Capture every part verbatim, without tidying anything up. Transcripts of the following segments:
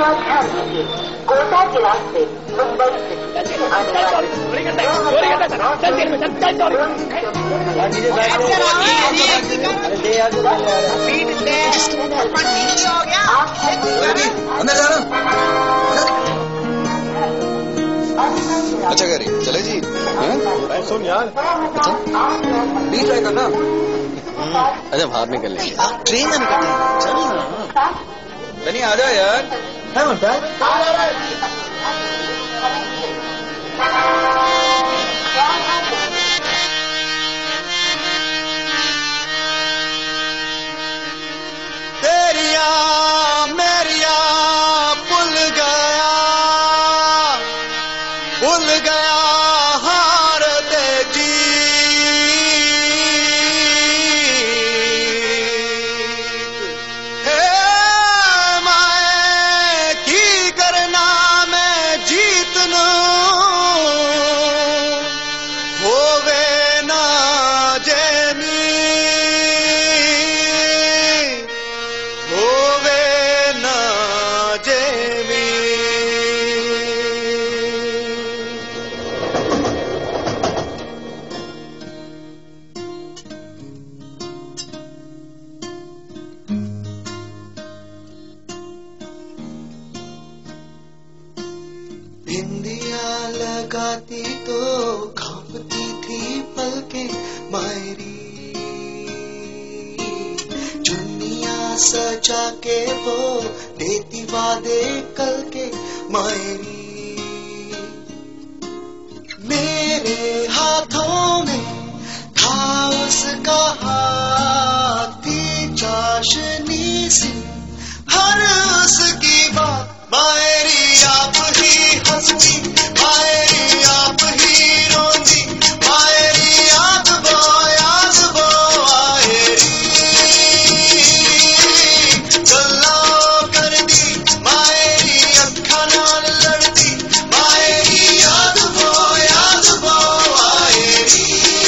कृपया ध्यान दीजिए, कोटा जिला से मुंबई से आने वाली अंदर जाना। अच्छा कह रही चले जी। सुन यार, अच्छा नहीं ट्राई करना। अच्छा बाहर निकल ले, ट्रेन में निकलते हैं, चल ना। बनी आ जा यार। है मनता तेरिया मेरिया भूल गया, भूल गया हार दे जी। हे माए की करना मैं जीत लूं, होवे ना जेमी, होवे ना जेमी। बिंदिया लगाती तो कांपती थी पलकें मायरी, चुन्निया सजा के वो देती वादे कल के मायरी। मेरे हाथों में था उसका हाथ, थी चाशनी सी हर उसकी बात मायरी। आप ही हंसती मायरी, आप ही रोंदी मायरी, याद वो याद वो आएरी। गल्ला कर दी मायरी, अखा नाल लड़ती मायरी, याद वो याद वो आएरी।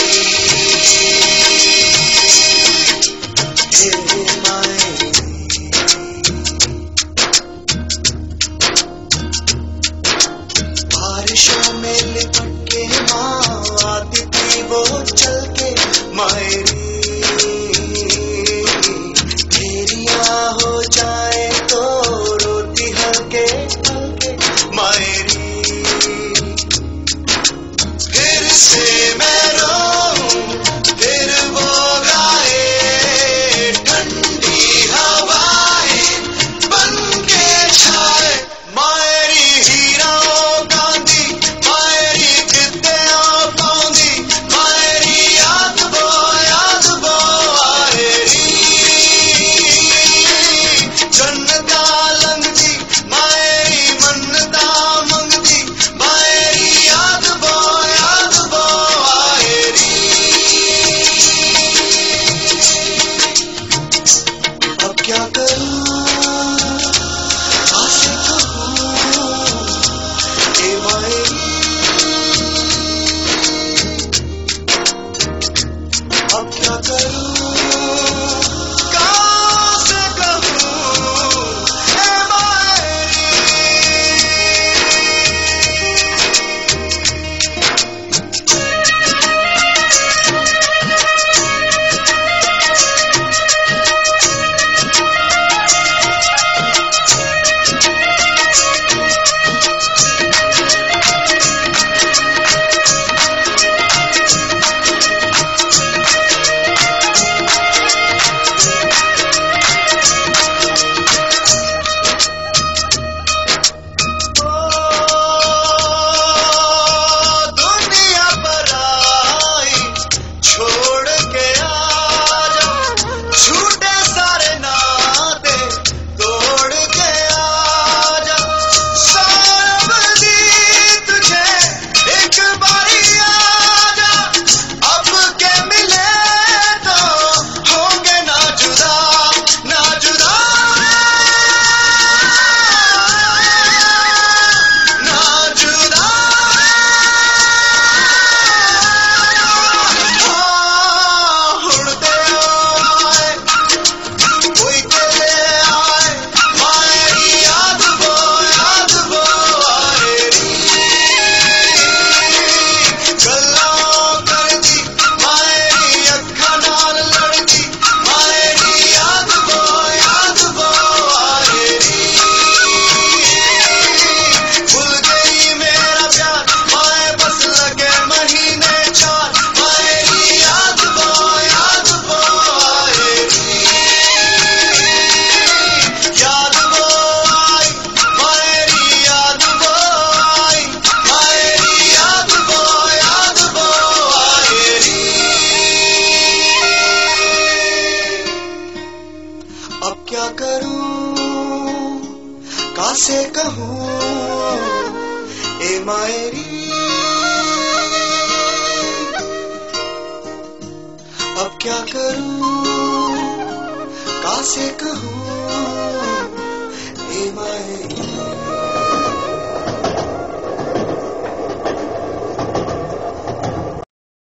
हे मायरी कासे कहूँ ए मायरी, अब क्या करूँ कासे कहूँ ए मायरी।